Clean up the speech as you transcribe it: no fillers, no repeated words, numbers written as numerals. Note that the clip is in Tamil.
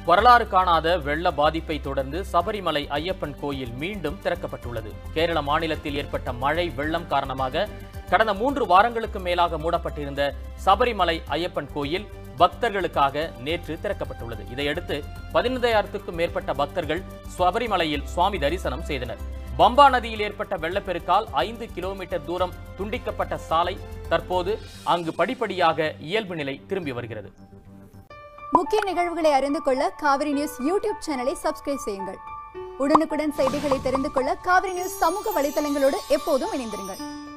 வரலாறு காணாத வெள்ள பாதிப்பை தொடர்ந்து சபரிமலை ஐயப்பன் கோயில் மீண்டும் திறக்கப்பட்டுள்ளது. கேரள மாநிலத்தில் ஏற்பட்ட மழை வெள்ளம் காரணமாக கடந்த 3 வாரங்களுக்கு மேலாக மூடப்பட்டிருந்த சபரிமலை ஐயப்பன் கோயில் பக்தர்களுக்காக நேற்று திறக்கப்பட்டுள்ளது. இதையடுத்து 15,000க்கும் மேற்பட்ட பக்தர்கள் சபரிமலையில் சுவாமி தரிசனம் செய்தனர். பம்பா நதியில் ஏற்பட்ட வெள்ளப்பெருக்கால் 5 கிலோமீட்டர் தூரம் துண்டிக்கப்பட்ட சாலை தற்போது அங்கு படிப்படியாக இயல்பு நிலை திரும்பி வருகிறது. முக்கிய நிகழ்வுகளை அறிந்து கொள்ள காவிரி நியூஸ் யூடியூப் சேனலை சப்ஸ்கிரைப் செய்யுங்கள். உடனுக்குடன் செய்திகளை தெரிந்து கொள்ள காவிரி நியூஸ் சமூக வலைதளங்களோடு எப்போதும் இணைந்திருங்கள்.